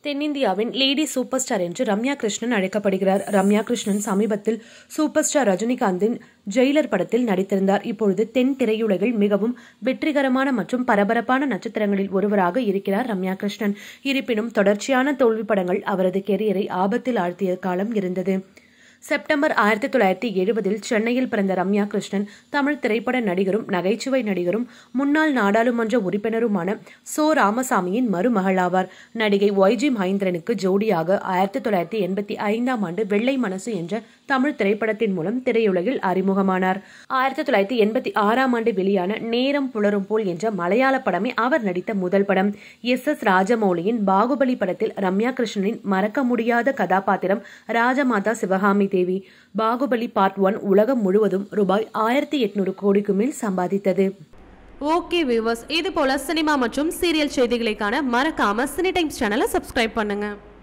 தென்னிந்தியாவின் lady super star என்று ரம்யா கிருஷ்ணன் அழைக்கப்படுகிறார். ரம்யா கிருஷ்ணன் சமீபத்தில் சூப்பர் ஸ்டார் ரஜினிகாந்தின் ஜெயிலர் படத்தில் நடித்திருந்தார். இப்பொழுது தென் திரையுலகில் மிகவும் வெற்றிகரமான மற்றும் பரபரப்பான நட்சத்திரங்களில் ஒருவராக இருக்கிறார் ரம்யா கிருஷ்ணன். இருப்பினும் தொடர்ச்சியான தோல்வி படங்கள் அவரது கெரியரை ஆபத்தில் ஆழ்த்திய காலம் இருந்தது. செப்டம்பர் 1970 சென்னையில் பிறந்த ரம்யா கிருஷ்ணன் தமிழ் திரைப்பட நடிகரும் நகைச்சுவை நடிகரும் முன்னாள் நாடாளுமன்ற உறுப்பினருமான சோ. ராமசாமியின் மருமகளாவார். நடிகை YG மகேந்திரனுக்கு ஜோடியாக 1985 ஆண்டு வெள்ளை மனசு என்ற தமிழ் திரைப்படத்தின் மூலம் திரையுலகில் அறிமுகமானார். 1986 ஆண்டு வெளியான நேரம் புலரும் போல் என்ற மலையாள படமே அவர் நடித்த முதல் படம். SS ராஜமௌலியின் பாகுபலி படத்தில் ரம்யா கிருஷ்ணனின் மறக்க முடியாத கதாபாத்திரம் ராஜமாதா சிவகாமி தேவி. பாகுபலி பார்ட் 1 உலகம் முழுவதும் ரூபாய் 1800 கோடிக்கு மேல் சம்பாதித்தது. ஓகே வியூவர்ஸ், இது போல சினிமா மற்றும் சீரியல் செய்திகளை காண மறக்காம சினி டைம்ஸ் சேனலை சப்ஸ்கிரைப் பண்ணுங்க.